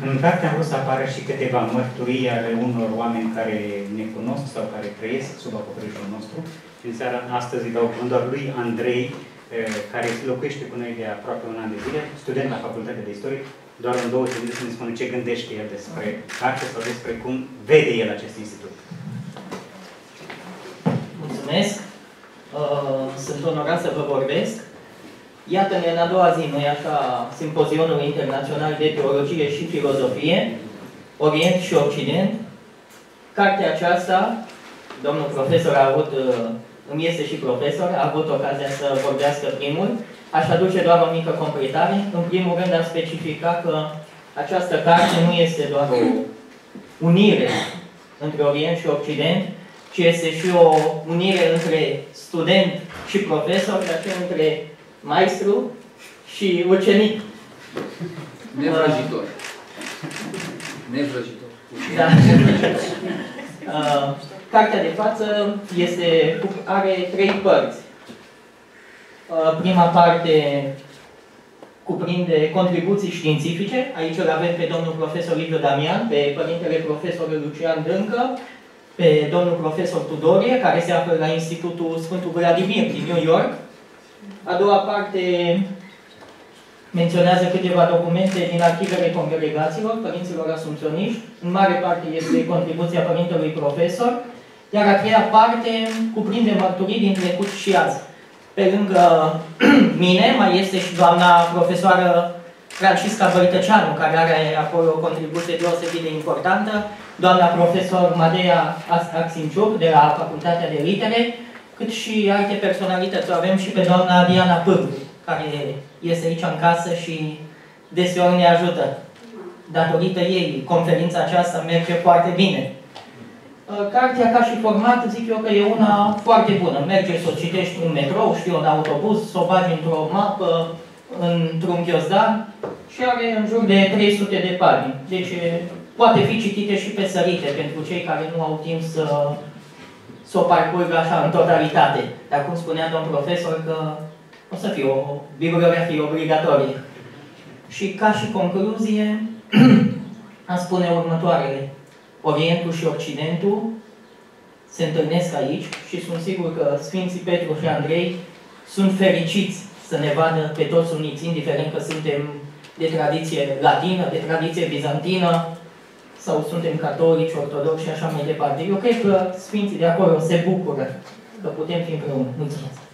În carte am vrut să apară și câteva mărturii ale unor oameni care ne cunosc sau care trăiesc sub acoperișul nostru. În seara astăzi îi dau cuvântul lui Andrei, care locuiește cu noi de aproape un an de zile, student la Facultatea de Istorie, doar în 2 minute să ne spună ce gândește el despre carte sau despre cum vede el acest institut. Mulțumesc! Sunt onorat să vă vorbesc. Iată-ne în a doua zi, nu-i așa, Simpozionul Internațional de Teologie și Filozofie, Orient și Occident. Cartea aceasta, domnul profesor a avut, îmi este și profesor, a avut ocazia să vorbească primul. Aș aduce doar o mică completare. În primul rând am specificat că această carte nu este doar o unire între Orient și Occident, ci este și o unire între student și profesor, dar și între maestru și ucenic. Nevrăjitor. Nevrăjitor. Da. Cartea de față are 3 părți. Prima parte cuprinde contribuții științifice. Aici îl avem pe domnul profesor Liviu Damian, pe părintele profesor Lucian Dâncă, pe domnul profesor Tudorie, care se află la Institutul Sfântul Vladimir din New York. A doua parte menționează câteva documente din arhivele congregațiilor, părinților asumționiști. În mare parte este contribuția părintelui profesor. Iar a treia parte cuprinde mărturii din trecut și azi. Pe lângă mine mai este și doamna profesoară Francisca Bărtăceanu, care are acolo o contribuție deosebit de importantă, doamna profesor Madea Axinciuc, de la Facultatea de Litere, cât și alte personalități. O avem și pe doamna Diana Pârlu, care este aici în casă și deseori ne ajută. Datorită ei, conferința aceasta merge foarte bine. Cartea, ca și format, zic eu că e una foarte bună. Merge să o citești în metrou, știu, în autobuz, să o bagi într-o mapă, într-un ghiozdan și are în jur de 300 de pagini. Deci poate fi citite și pe sărite pentru cei care nu au timp să o parcurgă așa în totalitate. Dar cum spunea domn profesor că o să fie o bibliografie obligatorie. Și ca și concluzie, am spune următoarele. Orientul și Occidentul se întâlnesc aici și sunt sigur că Sfinții Petru și Andrei sunt fericiți să ne vadă pe toți uniți, indiferent că suntem de tradiție latină, de tradiție bizantină, sau suntem catolici, ortodoxi și așa mai departe. Eu cred că Sfinții de acolo se bucură că putem fi împreună. Mulțumesc!